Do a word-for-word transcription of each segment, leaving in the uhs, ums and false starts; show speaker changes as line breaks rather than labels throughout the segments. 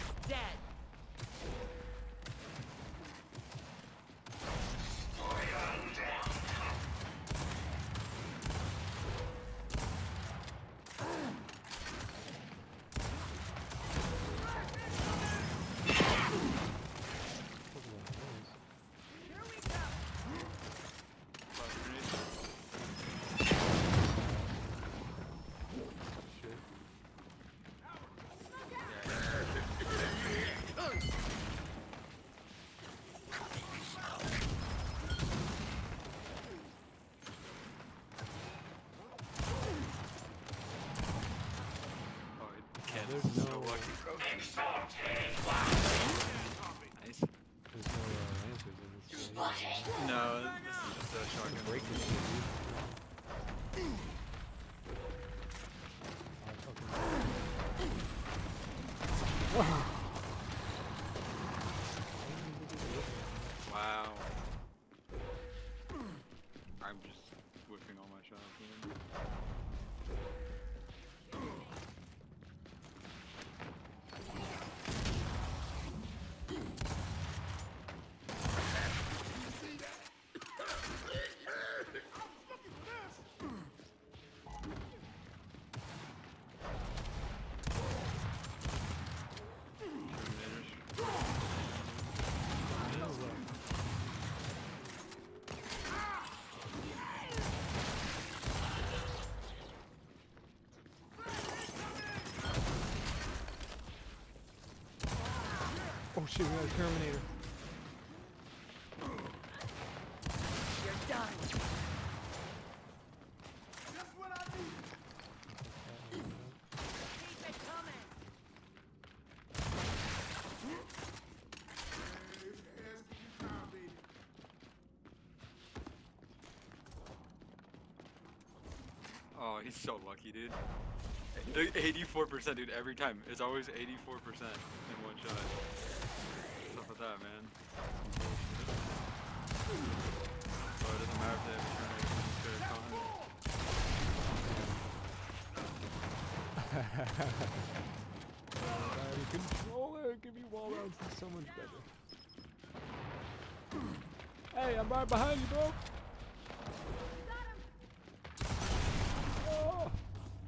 dead.
There's
so
no,
lucky, bro.
nice.
Nice.
There's no uh, answers in this game. Right?
No, this is just a shotgun.
Break this shit, dude.
Wow. I'm just whiffing all my shots. Man.
Oh shit, we got a Terminator.
You're done.
That's what I need.
Keep it coming.
This ass keep you calm, baby.
Oh, he's so lucky, dude. eighty-four percent, dude, every time. It's always eighty-four percent in one shot. What's up with that, man? Oh, it doesn't matter if they have a turn.
Uh, controller, give me wall rounds is so much better. Hey, I'm right behind you, bro. Oh.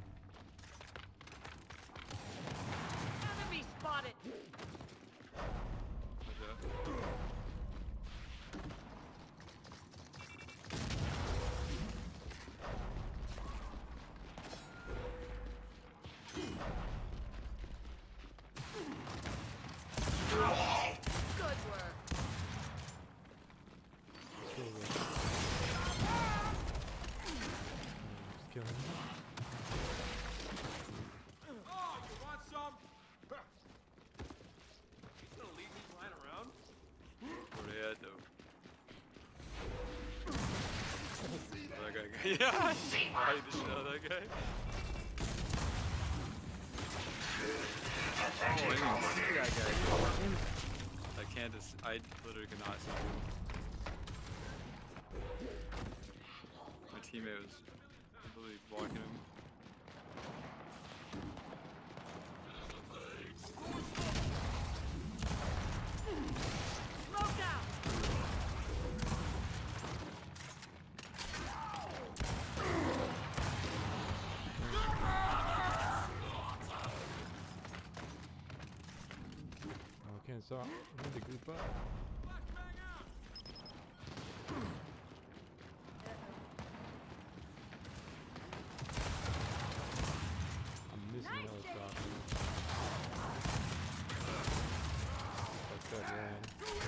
Enemy spotted. Good work.
Just killing him.
Oh, you want some? You gonna leave me lying around?
Where they at, though? Oh, that guy. Yeah! I hate the shit out of that guy. Oh, I didn't see that guy. I can't just. I literally could not see him. My teammate was literally blocking him.
Smoke out.
Okay, so I need to group up. I'm missing
Nice
another
day.
stop. That's that man.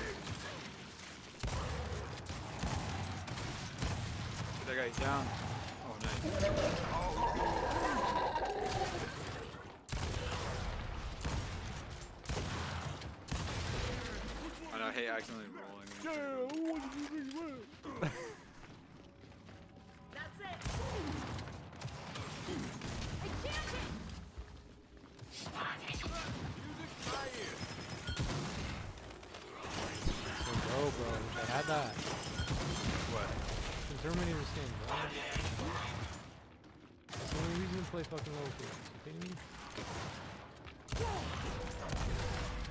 That guy's down. Oh, nice. And I hate accidentally rolling.
Yeah, what did you think?
That's it. I can't hit.
Let's go, bro. I had that.
What?
The Terminator skin, bro. That's the only reason to play fucking local. You kidding me?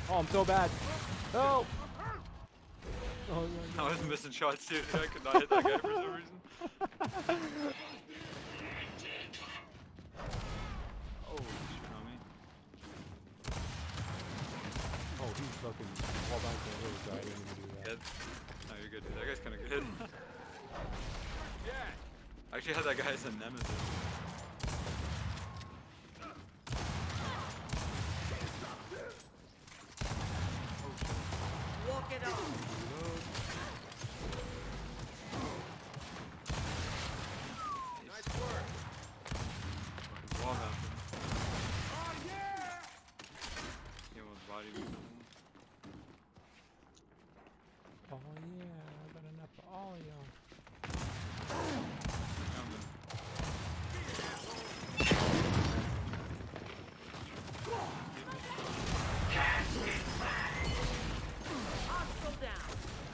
Oh, I'm so bad. Help! Oh, no,
I
no.
was missing shots too. I could not hit that guy for some reason. Oh, shit on me.
Oh, he's fucking wall back to the hill, so I didn't even do that.
Good. No, you're good, dude. That guy's kind of good.
Yeah.
I actually had that guy as a nemesis.
Walk it off.
Nice work.
Wall mounted.
Oh yeah.
He almost bodied me.
Oh yeah, I got enough for all y'all.
Coming.
Hostile down.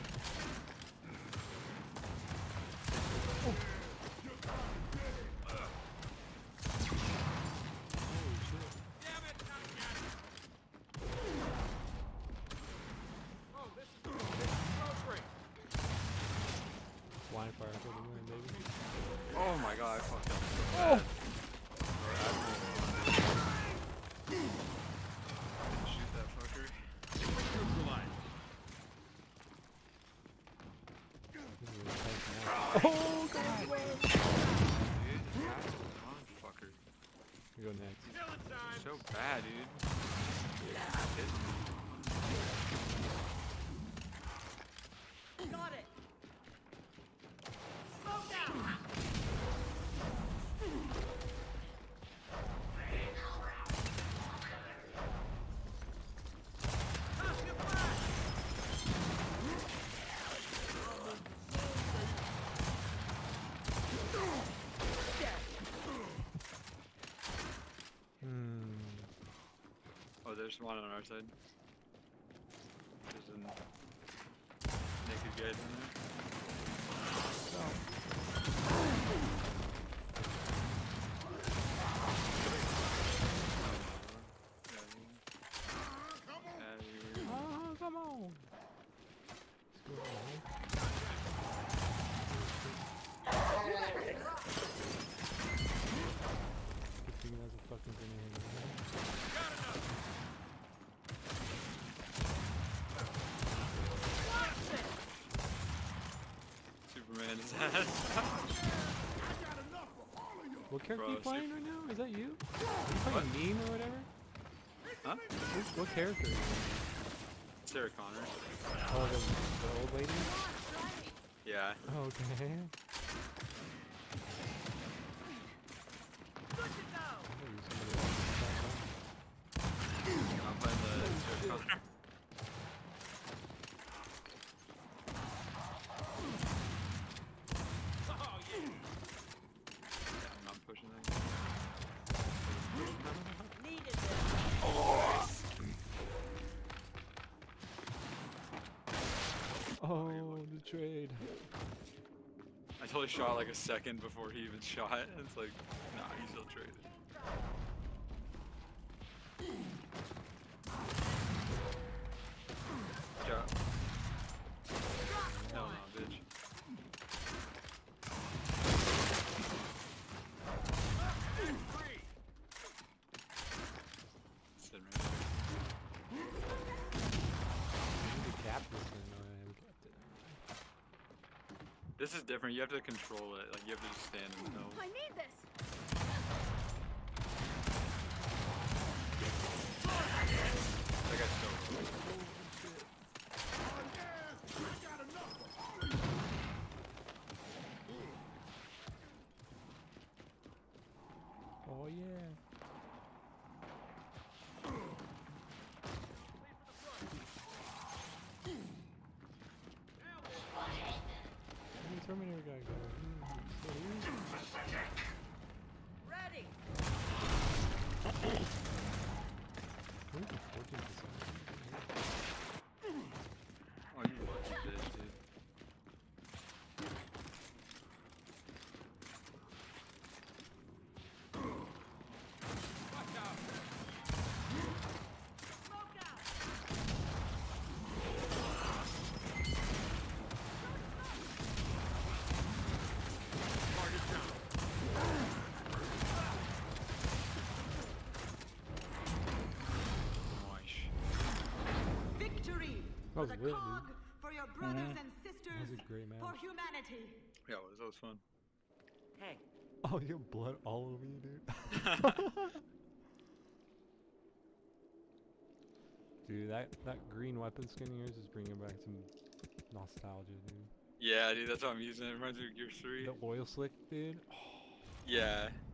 Damn it, not again. Oh, this is this is so great.
Blind fire for the win, baby.
Oh my god, I fucked up.
Oh!
Shoot that fucker.
Neutralized.
This is really tight now. Oh god!
Dude, just pass it on, fucker.
We go next.
Killing time.
So bad, dude. Hit me.
Got it. Smoke out.
Toss your flag.
Hmm.
Oh, there's one on our side. There's a naked guy in there.
Oh, come on! Let's go ahead. Good thing that's a fucking grenade.
Got enough.
Superman his ass.
What character
Bro,
are you playing right now? Is that you? Are you playing Meme or whatever?
Huh?
What, what character are you?
Sarah Connor.
Oh, the, the old lady?
Yeah.
Oh, okay.
Good to go.
I thought you were somebody else.
I'm playing the Sarah Connor.
Oh yeah.
Yeah, I'm not pushing that.
Needed this.
Oh, the trade.
I totally shot like a second before he even shot, and it's like, nah, he still traded. Yeah. No, no, bitch.
Free.
Sitting right there.
You need to cap this thing. Oh, yeah, we capped it.
This is different. You have to control it. Like you have to just stand and know.
I need this.
That guy's so low.
Oh, yeah. Where's the Terminator guy go? Hmm, so he-
Ready.
where's the fourteen percent?
Oh, you lucky bitch, dude.
Watch out.
Smoke out.
That was
the
lit,
cog
dude.
for your brothers
Mhm.
and
That
sisters
was a great
for
match.
humanity.
Yeah, it was, that was fun.
Hey,
Oh, you have blood all over you, dude. Dude, that, that green weapon skin of yours is bringing back some nostalgia, dude.
Yeah, dude, that's what I'm using. It reminds me of Gears three.
The oil slick, dude.
Yeah.